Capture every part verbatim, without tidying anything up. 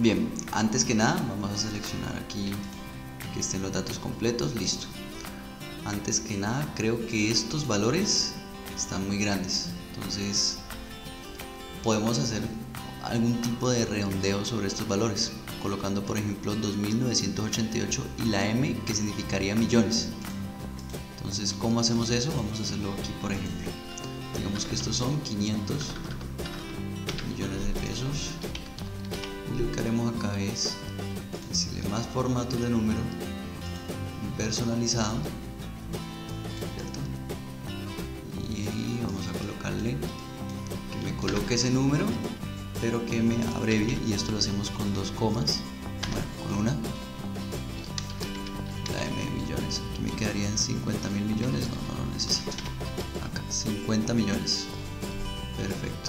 Bien, antes que nada vamos a seleccionar aquí que estén los datos completos, listo. Antes que nada creo que estos valores están muy grandes, entonces podemos hacer algún tipo de redondeo sobre estos valores, colocando por ejemplo dos mil novecientos ochenta y ocho y la M, que significaría millones. Entonces, ¿cómo hacemos eso? Vamos a hacerlo aquí, por ejemplo. Digamos que estos son quinientos millones de pesos. Y lo que haremos acá es decirle más formatos de número, personalizado, ¿cierto? Y ahí vamos a colocarle que me coloque ese número, pero que me abrevie, y esto lo hacemos con dos comas, bueno, con una, la M de millones. Aquí me quedarían cincuenta mil millones, no, no lo necesito, acá, cincuenta millones, perfecto.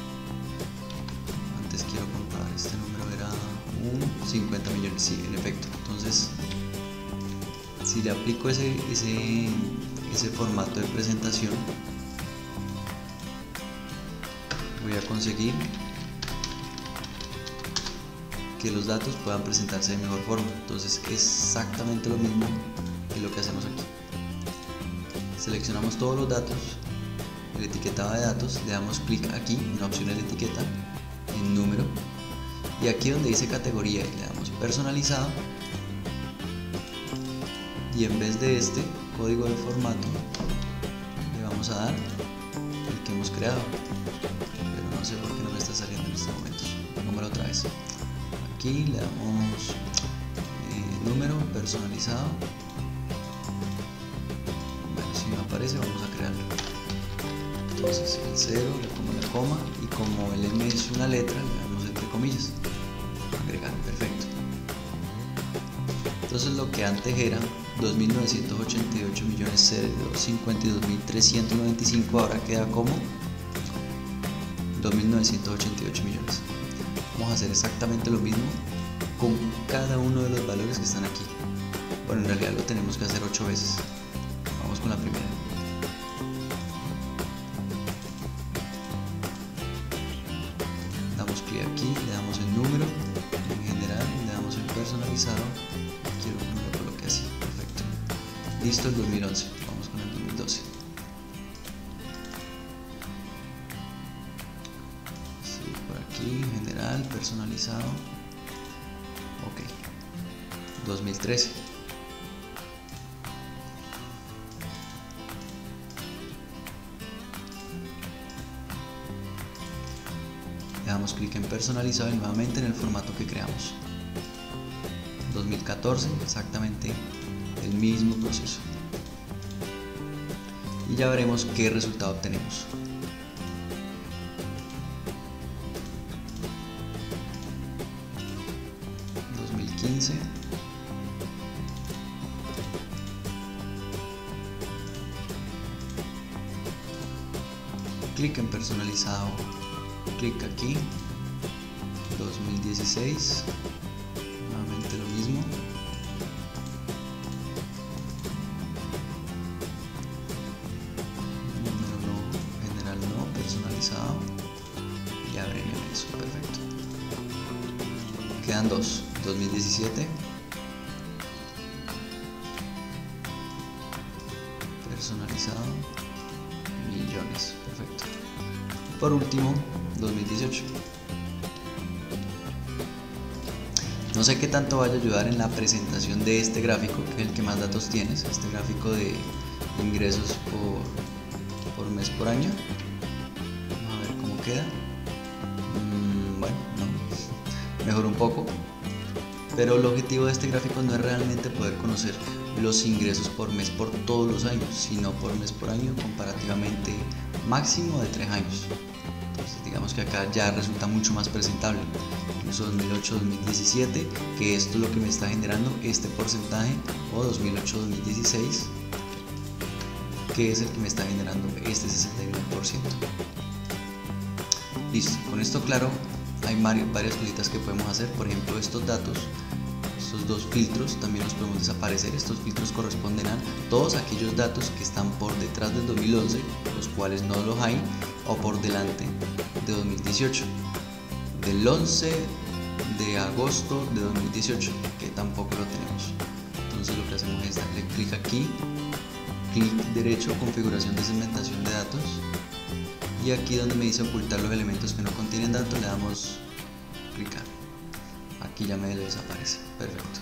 Antes quiero comparar, este número era un cincuenta millones, sí, en efecto. Entonces, si le aplico ese, ese, ese formato de presentación, voy a conseguir que los datos puedan presentarse de mejor forma. Entonces es exactamente lo mismo que lo que hacemos aquí. Seleccionamos todos los datos, el etiquetado de datos, le damos clic aquí en la opción de la etiqueta, en número, y aquí donde dice categoría le damos personalizado, y en vez de este código de formato le vamos a dar el que hemos creado, pero no sé por qué no me está saliendo en estos momentos. Pongámoslo otra vez. Aquí le damos eh, número personalizado. Bueno, si no aparece vamos a crearlo. Entonces el cero, le pongo la coma, y como el M es una letra le damos entre comillas, agregar, perfecto. Entonces lo que antes era dos mil novecientos ochenta y ocho millones cincuenta y dos mil trescientos noventa y cinco, ahora queda como dos mil novecientos ochenta y ocho millones. Vamos a hacer exactamente lo mismo con cada uno de los valores que están aquí. Bueno, en realidad lo tenemos que hacer ocho veces. Vamos con la primera. Damos clic aquí, le damos el número, en general, le damos el personalizado. Quiero que me lo coloque así, perfecto. Listo, el dos mil once. Vamos con el dos mil doce. General, personalizado, ok. dos mil trece, le damos clic en personalizado y nuevamente en el formato que creamos. dos mil catorce, exactamente el mismo proceso, y ya veremos qué resultado obtenemos. quince, clic en personalizado, clic aquí, dos mil dieciséis, nuevamente lo mismo, número no, general no, personalizado, y abren eso, perfecto. Quedan dos. dos mil diecisiete, personalizado, millones, perfecto. Por último, dos mil dieciocho. No sé qué tanto vaya a ayudar en la presentación de este gráfico, que es el que más datos tienes, este gráfico de ingresos por, por mes por año. Vamos a ver cómo queda. Mm, bueno, no, mejor un poco. Pero el objetivo de este gráfico no es realmente poder conocer los ingresos por mes por todos los años, sino por mes por año comparativamente máximo de tres años. Entonces digamos que acá ya resulta mucho más presentable, incluso dos mil ocho dos mil diecisiete, que esto es lo que me está generando este porcentaje, o dos mil ocho dos mil dieciséis, que es el que me está generando este sesenta y uno por ciento. Listo, con esto claro, hay varias cositas que podemos hacer. Por ejemplo, estos datos, estos dos filtros también los podemos desaparecer. Estos filtros corresponden a todos aquellos datos que están por detrás del dos mil once, los cuales no los hay, o por delante de dos mil dieciocho. Del once de agosto de dos mil dieciocho, que tampoco lo tenemos. Entonces lo que hacemos es darle clic aquí, clic derecho, configuración de segmentación de datos, y aquí donde me dice ocultar los elementos que no contienen datos le damos clicar. Aquí ya me desaparece. Perfecto.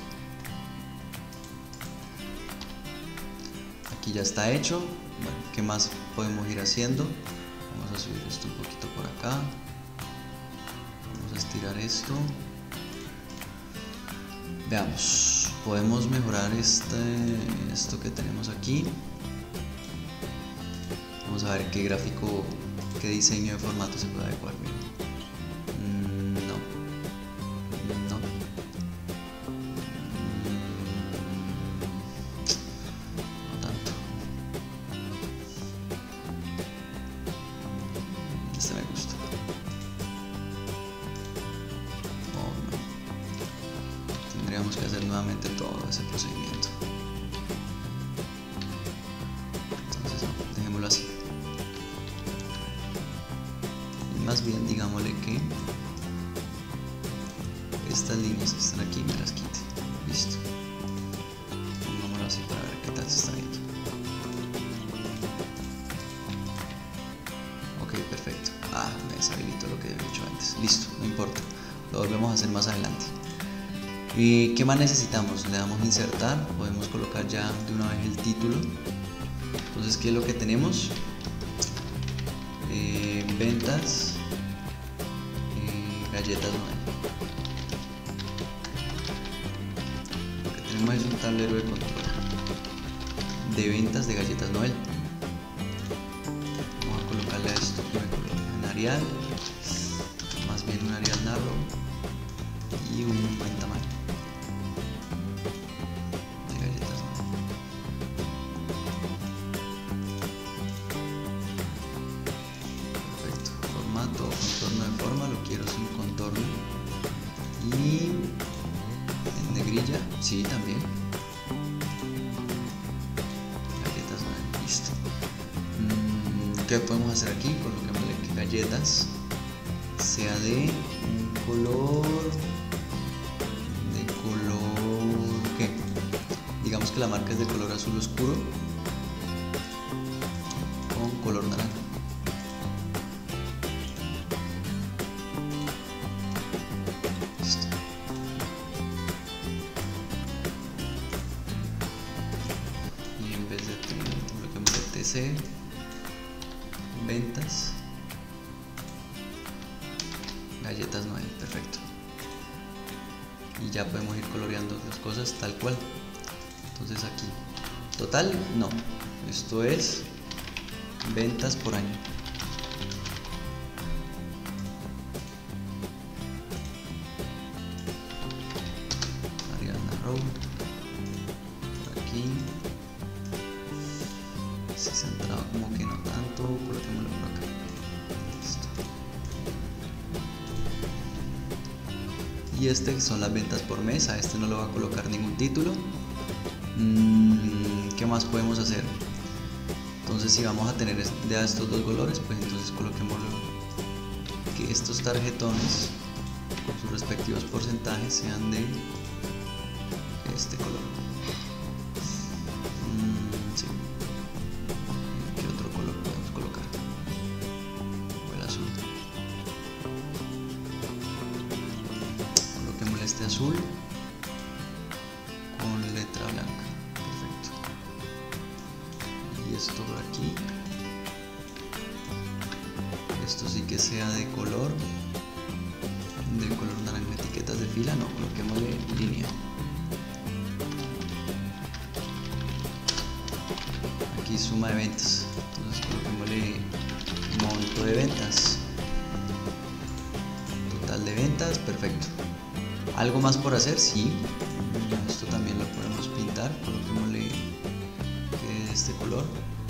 Aquí ya está hecho. Bueno, ¿qué más podemos ir haciendo? Vamos a subir esto un poquito por acá. Vamos a estirar esto. Veamos, podemos mejorar este, esto que tenemos aquí. Vamos a ver qué gráfico, qué diseño de formato se puede adecuar bien. Mm, no, no. Mm, no tanto. Este me gusta. Oh, no. Tendríamos que hacer nuevamente todo ese procedimiento. Entonces, no, dejémoslo así. Más bien digámosle que estas líneas que están aquí me las quite. Listo. Pongámoslo así para ver qué tal se está viendo. Ok, perfecto. Ah, me deshabilito lo que había hecho antes. Listo, no importa. Lo volvemos a hacer más adelante. ¿Y qué más necesitamos? Le damos insertar. Podemos colocar ya de una vez el título. Entonces, ¿qué es lo que tenemos? Eh, ventas. Galletas Noel. Lo que tenemos es un tablero de control de ventas de galletas Noel. Vamos a colocarle a esto que me coloca en Arial, más bien un Arial Narrow y un buen tamaño de galletas Noel. Perfecto. Formato o contorno de forma lo quiero sin contorno. Y en negrilla, sí, también. Galletas, bueno, listo. ¿Qué podemos hacer aquí? Coloquémosle que galletas sea de un color. ¿De color qué? Digamos que la marca es de color azul oscuro con color naranja. Ventas galletas Noel, perfecto. Y ya podemos ir coloreando las cosas tal cual. Entonces aquí total, no, esto es ventas por año. Arial Narrow por aquí. Si centrado como que no tanto, coloquémoslo por acá. Listo. Y este son las ventas por mes. A este no le va a colocar ningún título. Mm, ¿Qué más podemos hacer? Entonces, si vamos a tener de estos dos colores, pues entonces coloquémoslo que estos tarjetones con sus respectivos porcentajes sean de este color. Este azul con letra blanca, perfecto. Y esto por aquí, esto sí que sea de color de color naranja. Etiquetas de fila no, coloquémosle línea. Aquí suma de ventas, entonces coloquémosle monto de ventas, total de ventas, perfecto. ¿Algo más por hacer? Sí. Esto también lo podemos pintar. Coloquémosle que este color.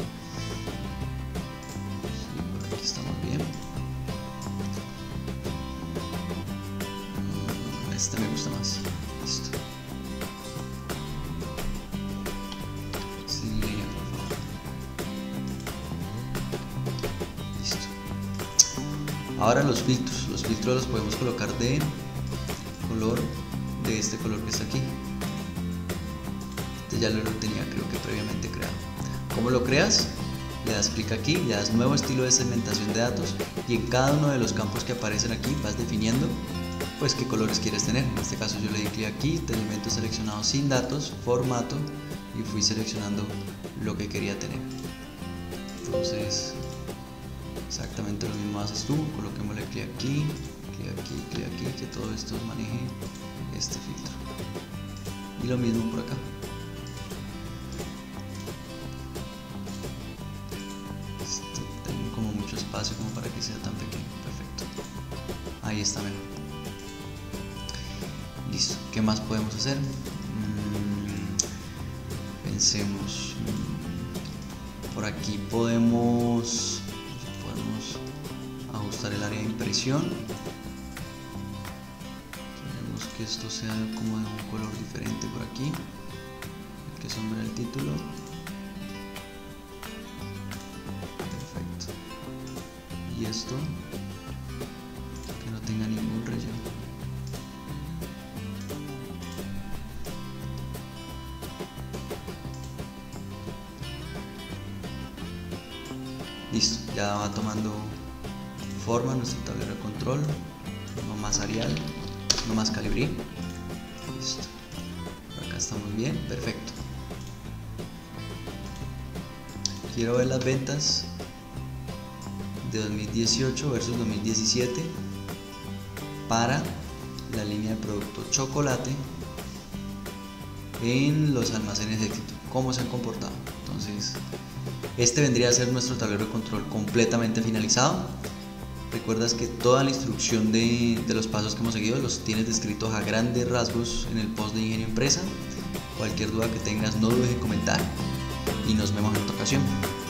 Sí, por aquí estamos bien. Este me gusta más. Listo. Sin línea, por favor. Listo. Ahora los filtros. Los filtros los podemos colocar de color de este color que está aquí. Este ya lo tenía creo que previamente creado. ¿Cómo lo creas? Le das clic aquí, le das nuevo estilo de segmentación de datos y en cada uno de los campos que aparecen aquí vas definiendo pues qué colores quieres tener. En este caso yo le di clic aquí, elemento seleccionado sin datos, formato, y fui seleccionando lo que quería tener. Entonces exactamente lo mismo haces tú, coloquémosle clic aquí, clic aquí, clic aquí, que todo esto maneje este filtro. Y lo mismo por acá. Esto tengo como mucho espacio como para que sea tan pequeño. Perfecto. Ahí está mejor. Listo. ¿Qué más podemos hacer? Mm, pensemos. Mm, por aquí podemos, podemos ajustar el área de impresión. Queremos que esto sea como de un color diferente por aquí. El que sombra el título. Perfecto. Y esto que no tenga ningún relleno. Listo, ya va tomando forma nuestro tablero de control, no más Arial, no más Calibri. Listo, por acá estamos bien, perfecto. Quiero ver las ventas de dos mil dieciocho versus dos mil diecisiete para la línea de producto chocolate en los almacenes de éxito, cómo se han comportado. Entonces este vendría a ser nuestro tablero de control completamente finalizado. Recuerdas que toda la instrucción de, de los pasos que hemos seguido los tienes descritos a grandes rasgos en el post de Ingenio Empresa. Cualquier duda que tengas no dudes en comentar y nos vemos en otra ocasión.